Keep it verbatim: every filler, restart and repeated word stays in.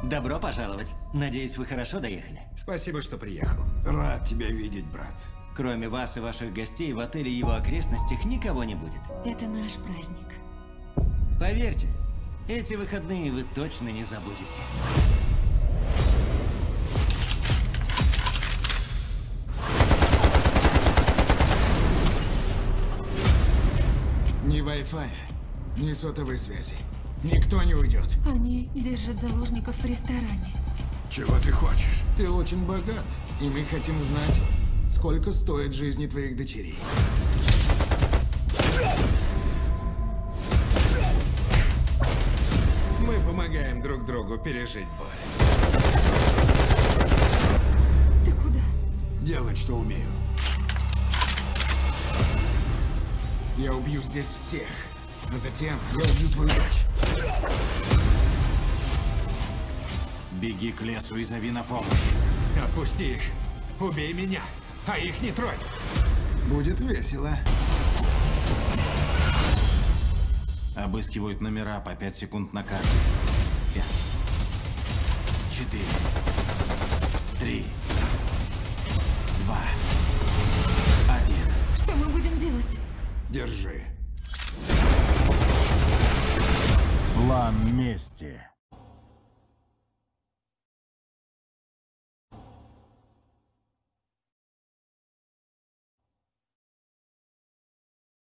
Добро пожаловать. Надеюсь, вы хорошо доехали. Спасибо, что приехал. Рад тебя видеть, брат. Кроме вас и ваших гостей, в отеле и его окрестностях никого не будет. Это наш праздник. Поверьте, эти выходные вы точно не забудете. Ни Wi-Fi, ни сотовой связи. Никто не уйдет. Они держат заложников в ресторане. Чего ты хочешь? Ты очень богат, и мы хотим знать, сколько стоит жизни твоих дочерей. Мы помогаем друг другу пережить боль. Ты куда? Делать, что умею. Я убью здесь всех, а затем я убью твою дочь. Беги к лесу и зови на помощь. Отпусти их. Убей меня, а их не тронь. Будет весело. Обыскивают номера по пять секунд на каждый. Пять. Четыре. Три. Два. Один. Что мы будем делать? Держи. План мести.